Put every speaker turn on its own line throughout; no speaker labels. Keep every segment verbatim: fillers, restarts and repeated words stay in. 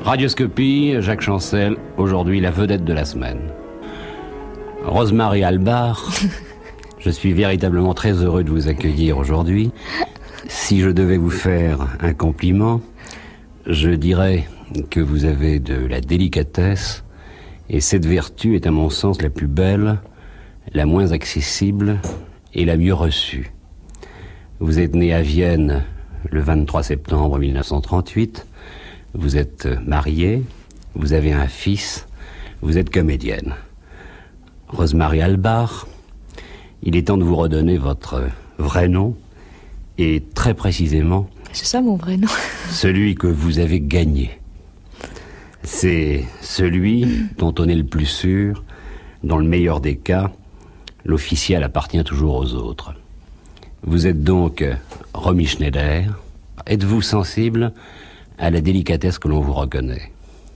Radioscopie, Jacques Chancel, aujourd'hui la vedette de la semaine. Rosemary Albar, je suis véritablement très heureux de vous accueillir aujourd'hui. Si je devais vous faire un compliment, je dirais que vous avez de la délicatesse, et cette vertu est à mon sens la plus belle, la moins accessible et la mieux reçue. Vous êtes né à Vienne le vingt-trois septembre mille neuf cent trente-huit, vous êtes mariée, vous avez un fils, vous êtes comédienne. Rosemary Albar, il est temps de vous redonner votre vrai nom, et très précisément...
C'est ça mon vrai nom.
Celui que vous avez gagné. C'est celui dont on est le plus sûr, dans le meilleur des cas, l'officiel appartient toujours aux autres. Vous êtes donc Romy Schneider. Êtes-vous sensible à la délicatesse que l'on vous reconnaît?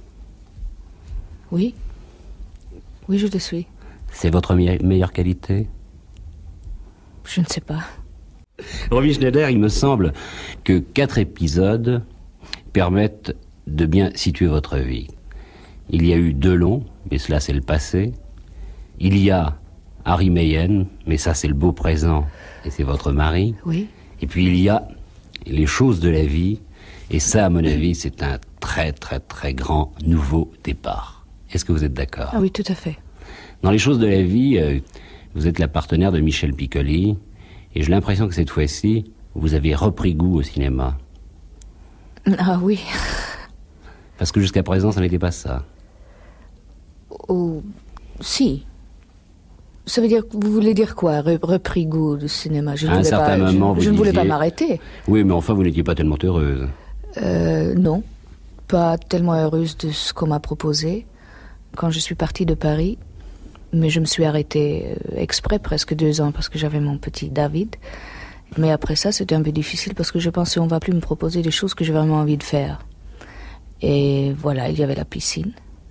Oui. Oui, je le suis.
C'est votre me- meilleure qualité?
Je ne sais pas.
Romy Schneider, il me semble que quatre épisodes permettent de bien situer votre vie. Il y a eu Delon, mais cela c'est le passé. Il y a Harry Meyen, mais ça c'est le beau présent, et c'est votre mari.
Oui.
Et puis il y a les choses de la vie, et ça, à mon avis, c'est un très très très grand nouveau départ. Est-ce que vous êtes d'accord?
Ah oui, tout à fait.
Dans les choses de la vie, euh, vous êtes la partenaire de Michel Piccoli, et j'ai l'impression que cette fois-ci, vous avez repris goût au cinéma.
Ah oui.
Parce que jusqu'à présent, ça n'était pas ça.
Oh, si. Ça veut dire, vous voulez dire quoi, re- repris goût du cinéma? Je ne
À un
voulais
certain
pas,
moment,
je,
vous
je ne voulais pas
disiez-
m'arrêter.
Oui, mais enfin, vous n'étiez pas tellement heureuse.
Euh, non, pas tellement heureuse de ce qu'on m'a proposé quand je suis partie de Paris, mais je me suis arrêtée euh, exprès presque deux ans parce que j'avais mon petit David. Mais après ça, c'était un peu difficile parce que je pensais on va plus me proposer des choses que j'ai vraiment envie de faire. Et voilà, il y avait la piscine.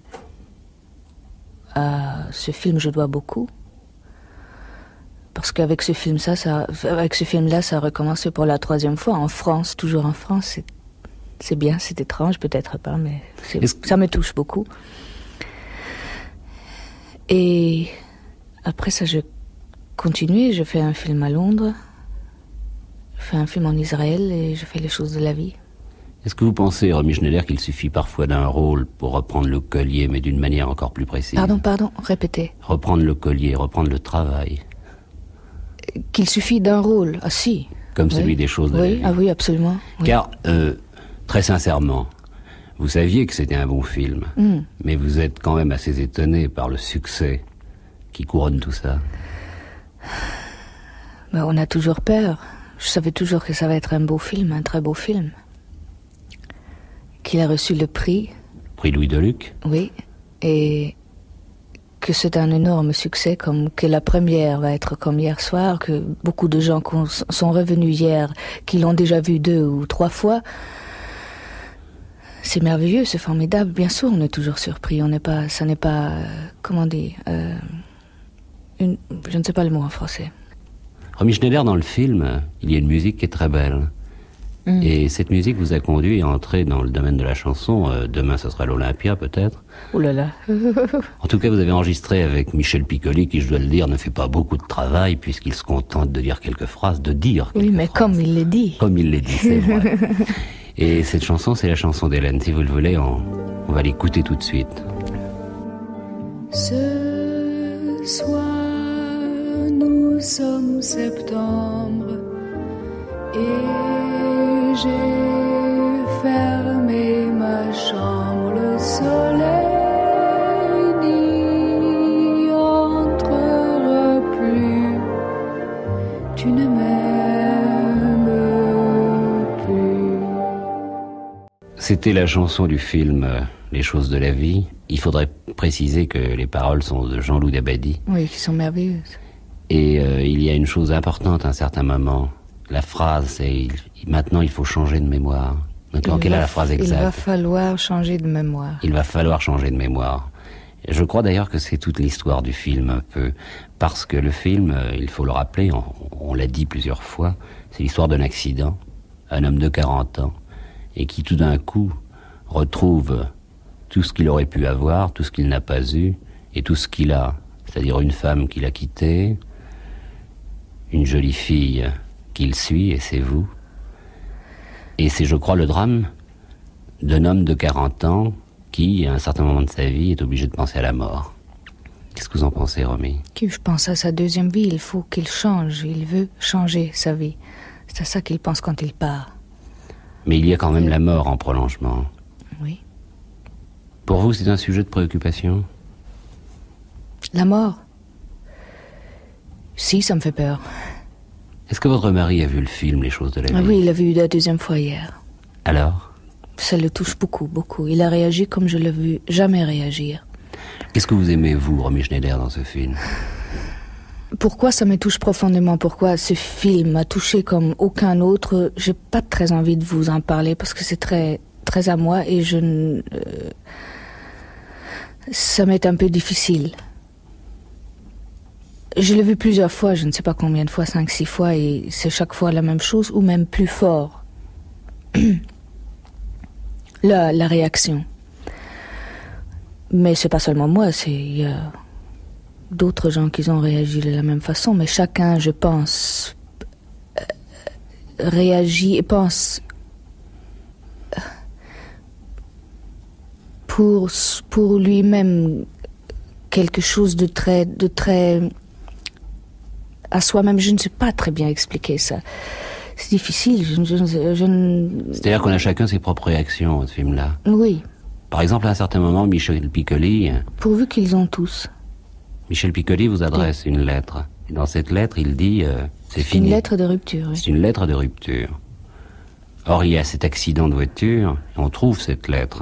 À ce film, je dois beaucoup. Parce qu'avec ce film, ça, ça, avec ce film-là, ça a recommencé pour la troisième fois en France, toujours en France. C'est, c'est bien, c'est étrange, peut-être pas, mais c'est,
que...
ça me touche beaucoup. Et après ça, je continue, je fais un film à Londres, je fais un film en Israël et je fais les choses de la vie.
Est-ce que vous pensez, Romy Schneider, qu'il suffit parfois d'un rôle pour reprendre le collier, mais d'une manière encore plus précise?
Pardon, pardon, répétez.
Reprendre le collier, reprendre le travail.
Qu'il suffit d'un rôle, ah si.
Comme
oui.
Celui des choses de
oui,
la vie.
Ah oui, absolument. Oui.
Car, euh, très sincèrement, vous saviez que c'était un bon film, mm. mais vous êtes quand même assez étonné par le succès qui couronne tout ça.
Ben, on a toujours peur. Je savais toujours que ça va être un beau film, un très beau film. Qu'il a reçu le prix.
Prix Louis Deluc.
Oui, et que c'est un énorme succès, comme que la première va être comme hier soir, que beaucoup de gens sont revenus hier, qui l'ont déjà vu deux ou trois fois. C'est merveilleux, c'est formidable. Bien sûr, on est toujours surpris. On n'est pas, ça n'est pas, euh, comment dire, euh, une, je ne sais pas le mot en français.
Romy Schneider, dans le film, il y a une musique qui est très belle. Mm. Et cette musique vous a conduit à entrer dans le domaine de la chanson. Euh, demain, ce sera l'Olympia, peut-être.
Oh là là.
En tout cas, vous avez enregistré avec Michel Piccoli, qui, je dois le dire, ne fait pas beaucoup de travail, puisqu'il se contente de dire quelques phrases, de dire quelques
Oui, mais
phrases.
comme il les dit.
Comme il les dit, c'est vrai. Et cette chanson, c'est la chanson d'Hélène. Si vous le voulez, on, on va l'écouter tout de suite.
Ce soir, nous sommes septembre et j'ai fermé ma chambre. Le soleil n'y entrera plus. Tu ne m'aimes plus.
C'était la chanson du film euh, Les choses de la vie. Il faudrait préciser que les paroles sont de Jean-Loup Dabadi.
Oui, qui sont merveilleuses.
Et euh, il y a une chose importante à un certain moment. La phrase, c'est il, maintenant il faut changer de mémoire. Donc, quelle est la phrase exacte?
Il va falloir changer de mémoire.
Il va falloir changer de mémoire. Je crois d'ailleurs que c'est toute l'histoire du film un peu. Parce que le film, euh, il faut le rappeler, on, on l'a dit plusieurs fois, c'est l'histoire d'un accident. Un homme de quarante ans. Et qui tout d'un coup retrouve tout ce qu'il aurait pu avoir, tout ce qu'il n'a pas eu, et tout ce qu'il a, c'est-à-dire une femme qu'il a quittée, une jolie fille qu'il suit, et c'est vous. Et c'est, je crois, le drame d'un homme de quarante ans qui, à un certain moment de sa vie, est obligé de penser à la mort. Qu'est-ce que vous en pensez, Romy?
Que je pense à sa deuxième vie, il faut qu'il change, il veut changer sa vie. C'est à ça qu'il pense quand il part.
Mais il y a quand même la mort en prolongement.
Oui.
Pour vous, c'est un sujet de préoccupation?
La mort? Si, ça me fait peur.
Est-ce que votre mari a vu le film Les choses de la vie?
Ah oui, il l'a vu la deuxième fois hier.
Alors?
Ça le touche beaucoup, beaucoup. Il a réagi comme je l'ai vu jamais réagir.
Qu'est-ce que vous aimez, vous, Romy Schneider, dans ce film?
Pourquoi ça me touche profondément? Pourquoi ce film m'a touché comme aucun autre? J'ai pas très envie de vous en parler parce que c'est très, très à moi et je ne... Euh, ça m'est un peu difficile. Je l'ai vu plusieurs fois, je ne sais pas combien de fois, cinq, six fois, et c'est chaque fois la même chose, ou même plus fort. la, la réaction. Mais c'est pas seulement moi, c'est il y a d'autres gens qui ont réagi de la même façon, mais chacun, je pense, euh, réagit et pense pour pour lui-même quelque chose de très de très à soi-même. Je ne sais pas très bien expliquer ça. C'est difficile. Je, je, je ne...
C'est-à-dire qu'on a chacun ses propres réactions à ce film-là.
Oui.
Par exemple, à un certain moment, Michel Piccoli...
Pourvu qu'ils ont tous.
Michel Piccoli vous adresse oui. une lettre. Et dans cette lettre, il dit... Euh, c'est fini.
C'est une lettre de rupture. Oui.
C'est une lettre de rupture. Or, il y a cet accident de voiture, et on trouve cette lettre.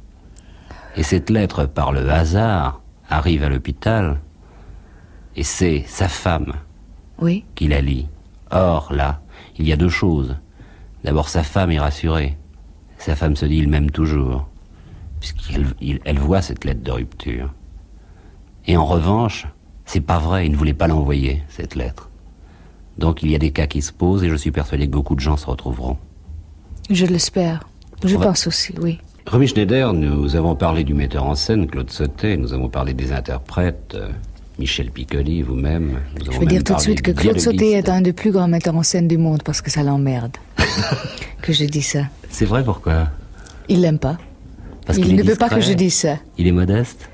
Et cette lettre, par le hasard, arrive à l'hôpital, et c'est sa femme
oui.
qui la lit. Or, là, il y a deux choses. D'abord, sa femme est rassurée. Sa femme se dit, il m'aime toujours, puisqu'elle il, elle voit cette lettre de rupture. Et en revanche, c'est pas vrai, il ne voulait pas l'envoyer, cette lettre. Donc il y a des cas qui se posent, et je suis persuadé que beaucoup de gens se retrouveront.
Je l'espère. Je
On
pense
va...
aussi, oui.
Romy Schneider, nous avons parlé du metteur en scène, Claude Sautet, nous avons parlé des interprètes, euh, Michel Piccoli, vous-même. Nous
Je veux dire tout de suite que Claude Sautet est un des plus grands metteurs en scène du monde, parce que ça l'emmerde que je dis ça.
C'est vrai, pourquoi?
Il l'aime pas.
Parce
il
qu'il
ne
est
veut
discret.
pas que je dise ça.
Il est modeste?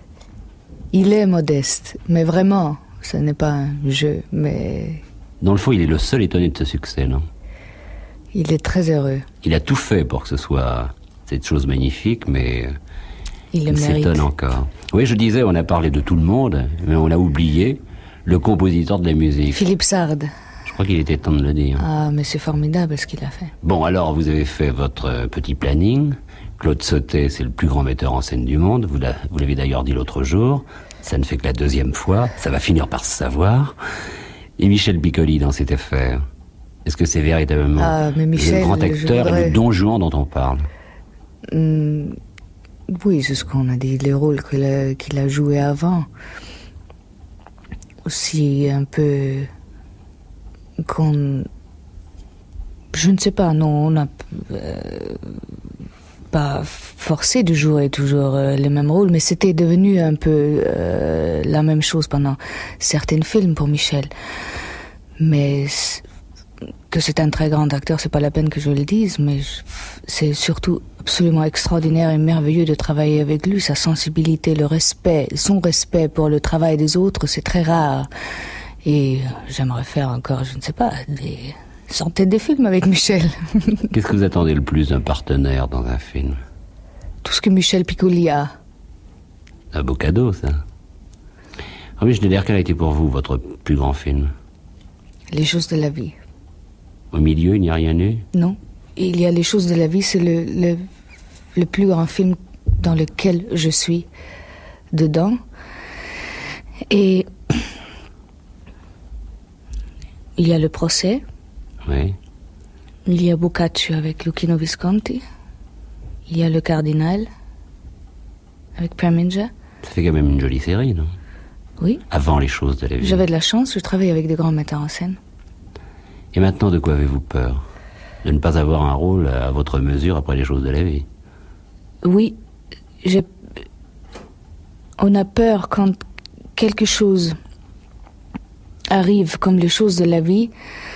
Il est modeste, mais vraiment, ce n'est pas un jeu, mais...
Dans le fond, il est le seul étonné de ce succès, non?
Il est très heureux.
Il a tout fait pour que ce soit cette chose magnifique, mais
il,
il s'étonne encore. Oui, je disais, on a parlé de tout le monde, mais on a oublié le compositeur de la musique.
Philippe Sard.
Je crois qu'il était temps de le dire.
Ah, mais c'est formidable ce qu'il a fait.
Bon, alors, vous avez fait votre petit planning. Claude Sautet, c'est le plus grand metteur en scène du monde. Vous l'avez d'ailleurs dit l'autre jour. Ça ne fait que la deuxième fois. Ça va finir par se savoir. Et Michel Piccoli dans cette affaire. Est-ce que c'est véritablement
ah, mais Michel,
le grand acteur, voudrais... le Don Juan dont on parle?
Mmh, oui, c'est ce qu'on a dit, les rôles qu'il a, qu'il a joués avant. Aussi un peu... qu'on... Je ne sais pas, non, on n'a euh, pas forcé de jouer toujours euh, les mêmes rôles, mais c'était devenu un peu euh, la même chose pendant certains films pour Michel. Mais... que c'est un très grand acteur, c'est pas la peine que je le dise, mais je, c'est surtout absolument extraordinaire et merveilleux de travailler avec lui. Sa sensibilité, le respect, son respect pour le travail des autres, c'est très rare. Et j'aimerais faire encore, je ne sais pas, des centaines de films avec Michel.
Qu'est-ce que vous attendez le plus d'un partenaire dans un film?
Tout ce que Michel Piccoli a.
Un beau cadeau, ça. Romy Schneider, quel a été pour vous votre plus grand film?
Les choses de la vie.
Au milieu, il n'y a rien eu?
Non. Il y a Les choses de la vie, c'est le, le, le plus grand film dans lequel je suis dedans. Et il y a Le procès.
Oui.
Il y a Boccaccio avec Luchino Visconti. Il y a Le cardinal avec Preminger.
Ça fait quand même une jolie série, non?
Oui.
Avant Les choses de la vie.
J'avais de la chance, je travaille avec des grands metteurs en scène.
Et maintenant, de quoi avez-vous peur? De ne pas avoir un rôle à votre mesure après Les choses de la vie?
Oui, j'ai, on a peur quand quelque chose arrive, comme les choses de la vie.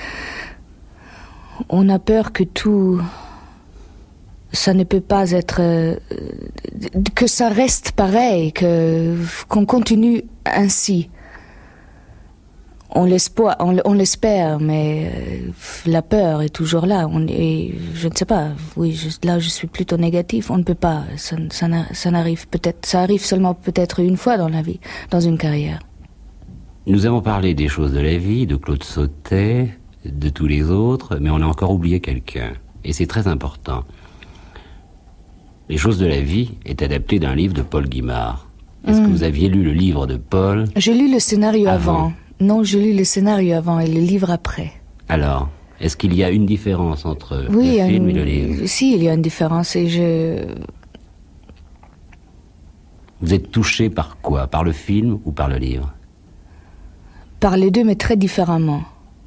On a peur que tout, ça ne peut pas être, euh, que ça reste pareil, que qu'on continue ainsi. On l'espère, on, on l'espère, mais euh, la peur est toujours là. On est, je ne sais pas. Oui, je, là, je suis plutôt négatif. On ne peut pas. Ça, ça, ça n'arrive peut-être. Ça arrive seulement peut-être une fois dans la vie, dans une carrière.
Nous avons parlé des choses de la vie, de Claude Sautet, de tous les autres, mais on a encore oublié quelqu'un. Et c'est très important. Les choses de la vie est adapté d'un livre de Paul Guimard. Est-ce mmh. que vous aviez lu le livre de Paul?
J'ai lu le scénario avant. avant. Non, j'ai lu le scénario avant et le livre après.
Alors, est-ce qu'il y a une différence entre
oui,
le film
une...
et le livre?
Si, il y a une différence et je...
Vous êtes touché par quoi? Par le film ou par le livre?
Par les deux, mais très différemment.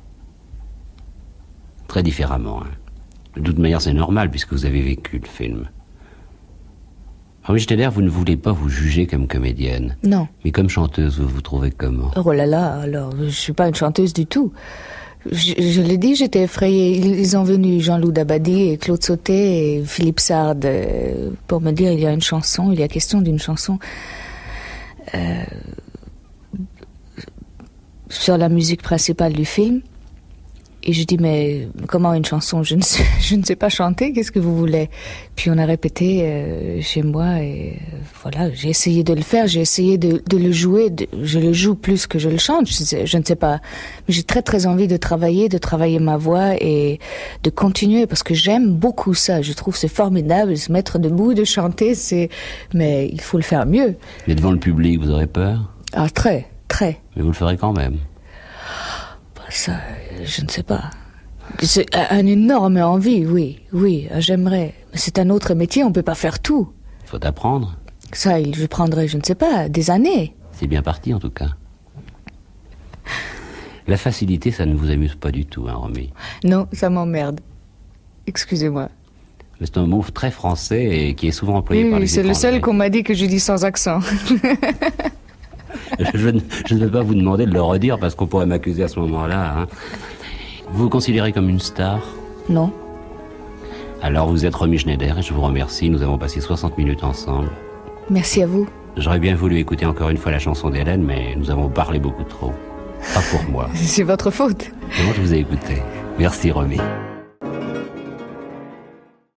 Très différemment. Hein. De toute manière, c'est normal puisque vous avez vécu le film. Romy Schneider, vous ne voulez pas vous juger comme comédienne.
Non.
Mais comme chanteuse, vous vous trouvez comment?
Oh là là, alors, je suis pas une chanteuse du tout. Je, je l'ai dit, j'étais effrayée. Ils, ils ont venu, Jean-Loup Dabadi et Claude Sautet et Philippe Sard, euh, pour me dire, il y a une chanson, il y a question d'une chanson euh, sur la musique principale du film. Et je dis, mais comment une chanson? Je ne sais, je ne sais pas chanter, qu'est-ce que vous voulez? Puis on a répété euh, chez moi et euh, voilà, j'ai essayé de le faire, j'ai essayé de, de le jouer, de, je le joue plus que je le chante, je, sais, je ne sais pas. Mais j'ai très très envie de travailler, de travailler ma voix et de continuer parce que j'aime beaucoup ça, je trouve c'est formidable, se mettre debout, de chanter, c'est... mais il faut le faire mieux.
Mais devant le public, vous aurez peur?
Ah, très, très.
Mais vous le ferez quand même?
Ça, je ne sais pas. C'est une énorme envie, oui, oui, j'aimerais. Mais c'est un autre métier, on ne peut pas faire tout.
Il faut apprendre.
Ça, je prendrais, je ne sais pas, des années.
C'est bien parti, en tout cas. La facilité, ça ne vous amuse pas du tout, hein, Romy?
Non, ça m'emmerde. Excusez-moi.
Mais c'est un mot très français et qui est souvent employé
oui,
par les
c'est
étrangers.
le seul qu'on m'a dit que je dis sans accent.
Je ne, je ne vais pas vous demander de le redire parce qu'on pourrait m'accuser à ce moment-là. Hein. Vous vous considérez comme une star?
Non.
Alors vous êtes Romy Schneider et je vous remercie. Nous avons passé soixante minutes ensemble.
Merci à vous.
J'aurais bien voulu écouter encore une fois la chanson d'Hélène, mais nous avons parlé beaucoup trop. Pas pour moi.
C'est votre faute.
Comment je vous ai écouté? Merci Romy.